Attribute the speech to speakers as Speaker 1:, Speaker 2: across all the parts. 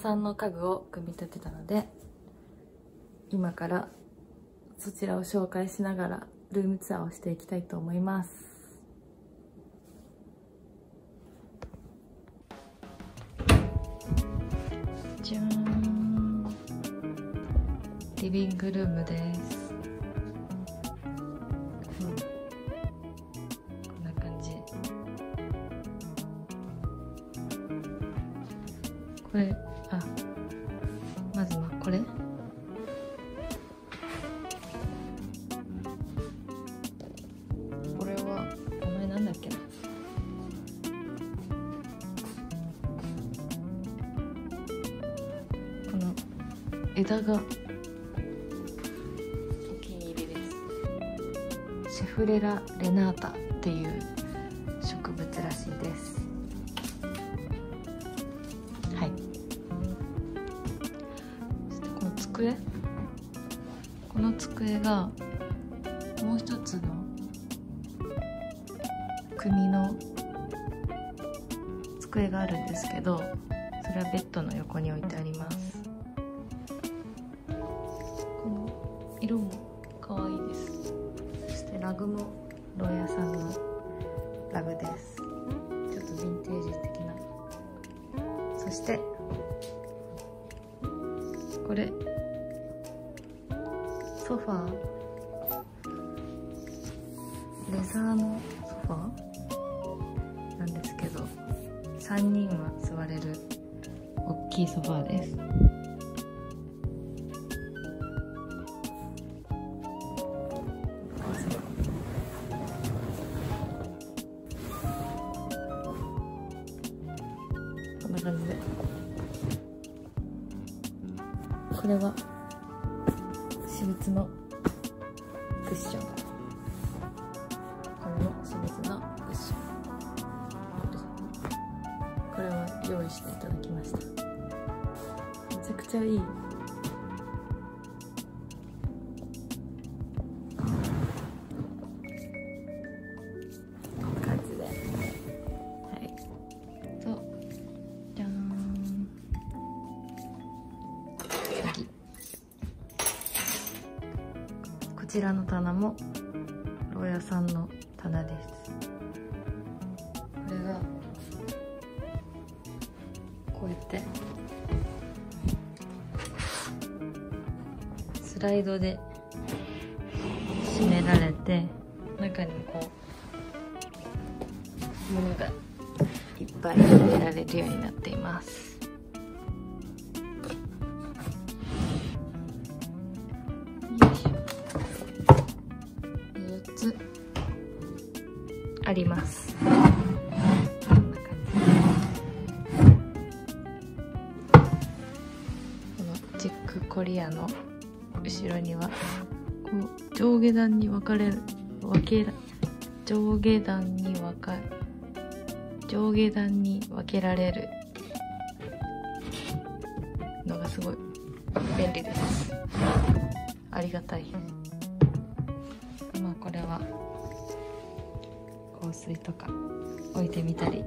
Speaker 1: さんの家具を組み立てたので、今からそちらを紹介しながらルームツアーをしていきたいと思います。じゃーん、リビングルームです。こんな感じ。これ、まずはこれ。これは名前なんだっけな。この枝がお気に入りです。シェフレラ・レナータっていう植物らしいです。はい。そしてこの机、この机がもう一つの組の机があるんですけど、それはベッドの横に置いてあります。この色も可愛いです。そしてラグも牢屋さんのラグです。ちょっとヴィンテージ的な。そしてこれソファー、レザーのソファーなんですけど、3人は座れる大きいソファーです。こんな感じで、これは私物のクッション、これも私物のクッション、これは用意していただきました。めちゃくちゃいい。こんな感じで、はい。と、じゃーん。次。こちらの棚も牢屋さんの棚です。これがこうやってスライドで閉められて、中にこう物がいっぱい入れられるようになっています。4つあります。こんな感じ。このチックコリアの後ろにはこう上下段に分けられるのがすごい便利です。ありがたい。まあこれは香水とか置いてみたり、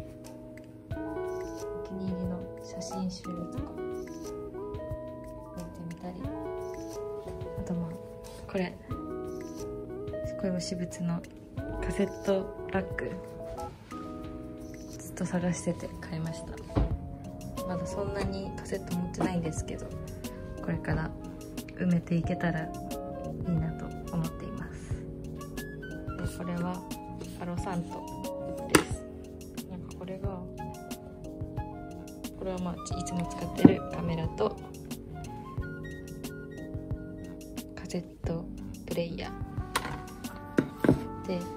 Speaker 1: お気に入りの写真集とか置いてみたり、あとまあこれも私物のカセットラック、ずっと探してて買いました。まだそんなにカセット持ってないんですけど、これから埋めていけたらいいなと思っています。でこれはパロサントです。なんかこれはまあいつも使ってるカメラとカセットプレイヤーで、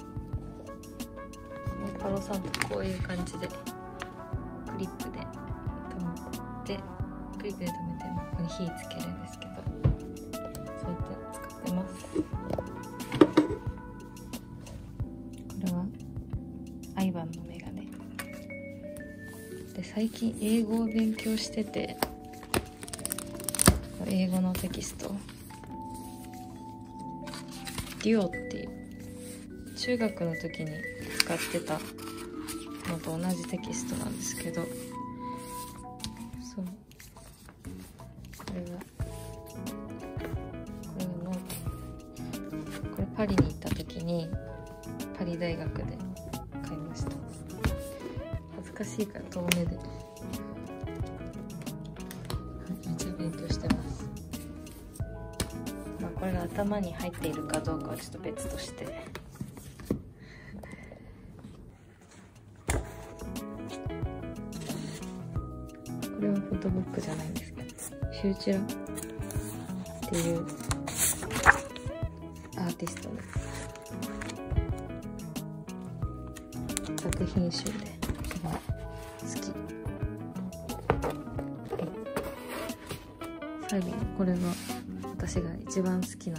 Speaker 1: パロサントこういう感じでクリップで留めてここに火つけるんですけど、そうやって使ってます。これはアイバンのメガネで、最近英語を勉強してて、英語のテキストデュオっていう中学の時に使ってたのと同じテキストなんですけど、そうパリ大学で買いました。恥ずかしいから遠目で、めっちゃ勉強してます。まあこれが頭に入っているかどうかはちょっと別として、これはフォトブックじゃないんですけど、シューチュラっていうアーティストの作品集で今好き。最後にこれが私が一番好きな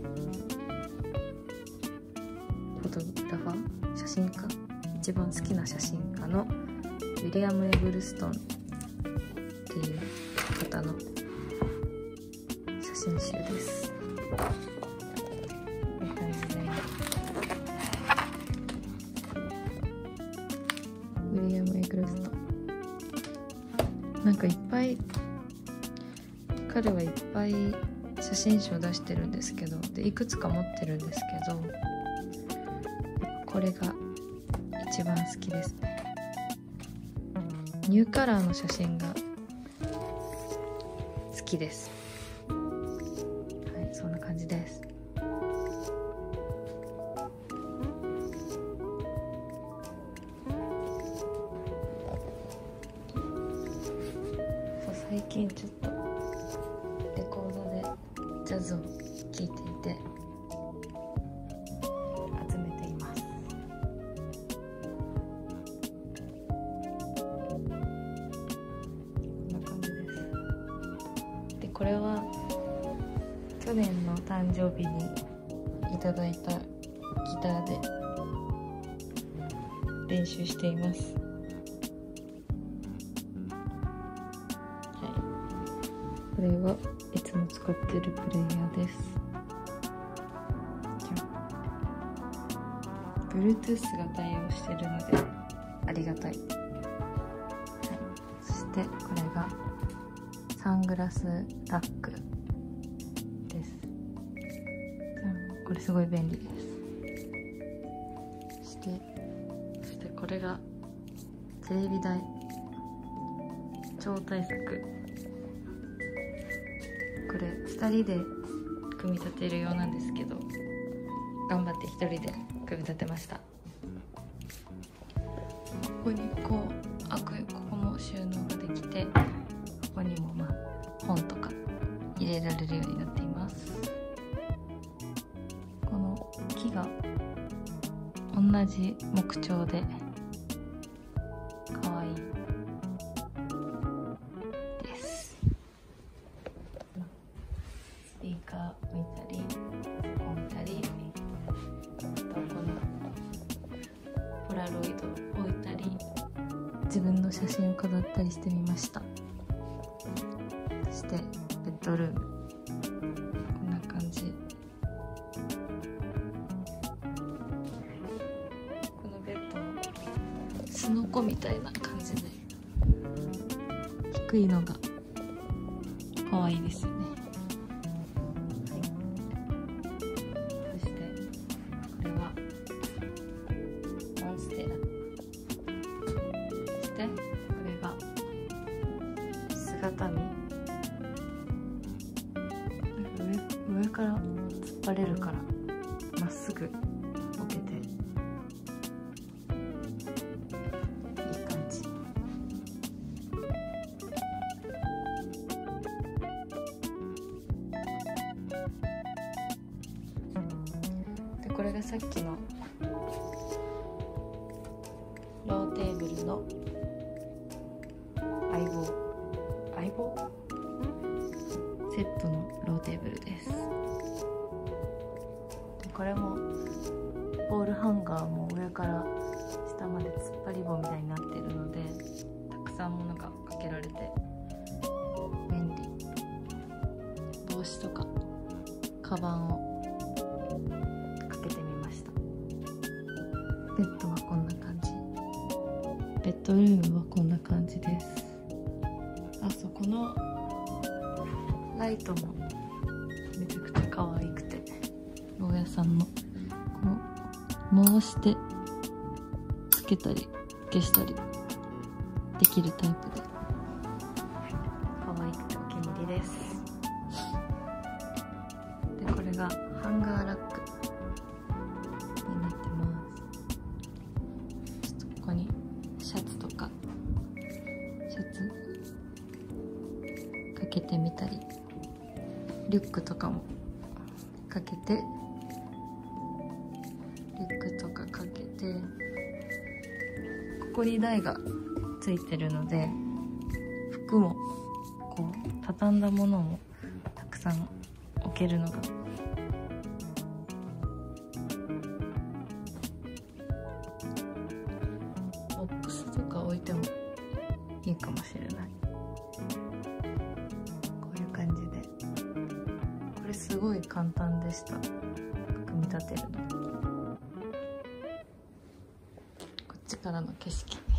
Speaker 1: フォトグラファー、写真家、一番好きな写真家のウィリアム・エグルストンっていう方の写真集です。こんな感じでウィリアム・エグルストン、なんかいっぱい彼はいっぱい写真集を出してるんですけど、でいくつか持ってるんですけど、これが一番好きですね。ニューカラーの写真が好きです。はい、そんな感じです。そう、最近ちょっとレコードでジャズを聴いていて集めています。こんな感じです。でこれは去年の誕生日にいただいたギターで練習しています。これはいつも使ってるプレイヤーです。Bluetooth が対応してるのでありがたい。はい、そしてこれがサングラスラックです。これすごい便利です。そしてこれがテレビ台超大作。これ2人で組み立てるようなんですけど、頑張って1人で組み立てました。ここにここも収納ができて、ここにも本とか入れられるようになっています。この木が同じ木彫でかわいいです。スピーカー置いたり、このポラロイド置いたり、自分の写真を飾ったりしてみました。そしてベッドルーム、こんな感じ。このベッドもすのこみたいな感じで低いのが可愛いですよね。姿見、上から突っ張れるからまっすぐ置けていい感じ。でこれがさっきのローテーブルの相棒セットのローテーブルです。でこれもボールハンガーも上から下まで突っ張り棒みたいになっているので、たくさん物がかけられて便利。帽子とかカバンをかけてみました。ベッドはこんな感じ。ベッドルームはこんな感じです。そこのライトもめちゃくちゃ可愛くて、牢屋さんのこの回してつけたり消したりできるタイプで可愛くてお気に入りです。でこれがハンガーラックになってます。ちょっとここにシャツとかかけてみたり、リュックとかもかけて、リュックとかかけて、ここに台がついてるので服もこう畳んだものもたくさん置けるのがボックスとか置いてもいいかもしれない。こういう感じで、これすごい簡単でした、組み立てるの。こっちからの景色